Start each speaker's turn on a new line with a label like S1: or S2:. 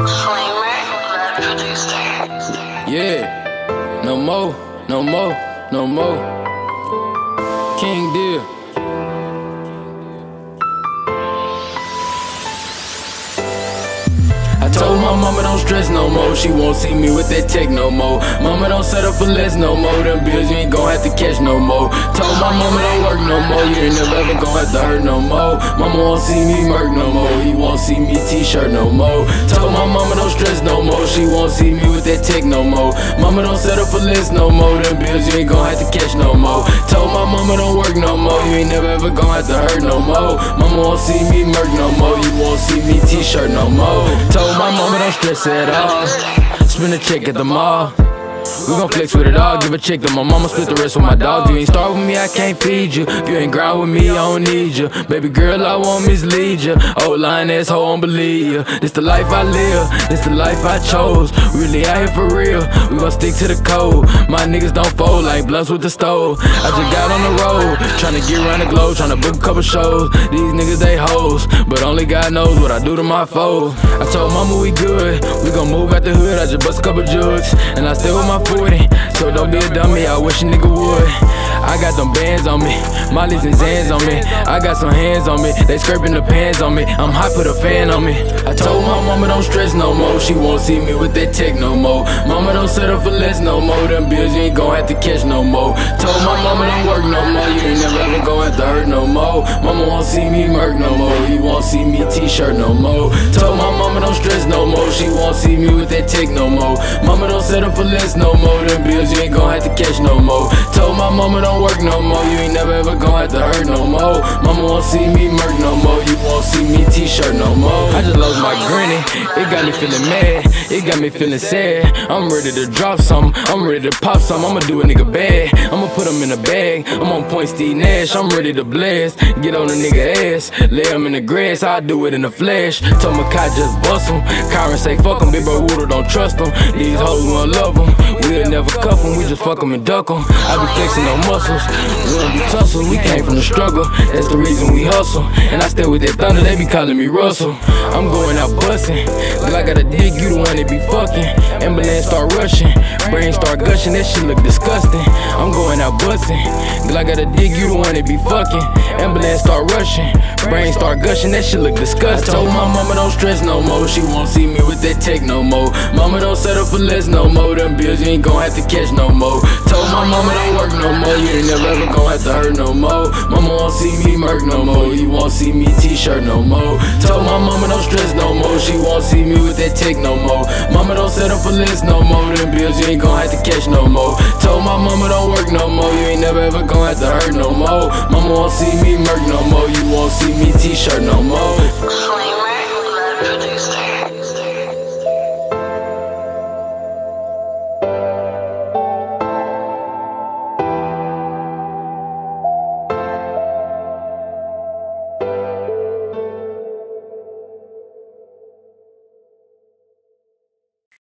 S1: Yeah, no more, no more, no more. King Deal. I told my mama don't stress no more, she won't see me with that tech no more. Mama don't set up for less no more, them bills you ain't gon' have to catch no more. Told my mama don't work no more, you ain't never ever gon' have to hurt no more. Mama won't see me murk no more, he won't see me t-shirt no more. Told my mama don't stress no more, she won't see me with that tech no more. Mama don't set up for less no more, them bills you ain't gon' have to catch no more. Told my mama don't work no more, you ain't never ever gon' have to hurt no more. Mama won't see me murk no more, you won't see me t-shirt no more. Told my mama don't stress at all, spend a check at the mall. We gon' flex with it all, give a check to my mama, split the rest with my dog. You ain't start with me, I can't feed you. If you ain't grind with me, I don't need you. Baby girl, I won't mislead you. Old lying asshole, I won't believe you. This the life I live, this the life I chose. Really out here for real, we gon' stick to the code. My niggas don't fold like blunts with the stove. I just got on the road, tryna get around the globe, tryna book a couple shows. These niggas, they hoes, but only God knows what I do to my foes. I told mama we good, we gon' move out the hood. I just bust a couple jugs, and I still with my 40, so don't be a dummy, I wish a nigga would. I got them bands on me, Molly's and Zans on me. I got some hands on me, they scraping the pans on me. I'm hot, put a fan on me. I told my mama don't stress no more, she won't see me with that tech no more. Mama don't set up for less no more, them bills you ain't gon' have to catch no more. Told my mama don't work no more, you ain't never ever gon' have to hurt no more. Mama won't see me murk no more, you won't see me t-shirt no more. Told my mama don't stress no more, she won't see me with that tech no more. Mama don't set up for less no more, them bills you ain't gon' have to catch no more. Told my mama don't work no more, you ain't never ever gon' have to hurt no more. Mama won't see me murk no more, you won't see me t-shirt no more. I just lost my granny, it got me feeling mad, it got me feeling sad. I'm ready to drop something, I'm ready to pop something. I'ma do a nigga bad, I'ma put him in a bag. I'm on point Steve Nash, I'm ready to blast. Get on a nigga ass, lay him in the grass, I do it in the flesh. Told Makai just bust him, Kyron say fuck him, big bro Woodle don't trust him. These hoes won't love him, we'll never cuff him, we just fuck him and duck him. I be flexing no muscles, we don't be tussle, we came from the struggle, that's the reason we hustle. And I stay with that thunder, they be calling me Russell. I'm going out bustin', girl I gotta dig, you the one that be fucking. Ambulance start rushing, brain start gushing, that shit look disgusting. I'm going out bustin', girl I gotta dig, you the one that be fucking. Ambulance start rushing, brain start gushing, that shit look disgusting. I told my mama don't stress no more, she won't see me with that tech no more. Mama don't set up for less no more, them bills you ain't gon' have to catch no more. Told my mama don't work no more, you ain't never ever gon' have to hurt no more. Mama won't see me murk no more, you won't see me t-shirt no more. Told my mama don't stress no more, she won't see me with that tech no more. Mama don't set up for less no more, them bills you ain't gon' have to catch no more. Told my mama don't work no more, you ain't never ever gon' have to hurt no more. Mama won't see me murk no more, you won't see me t-shirt no more.
S2: Flamer, producer.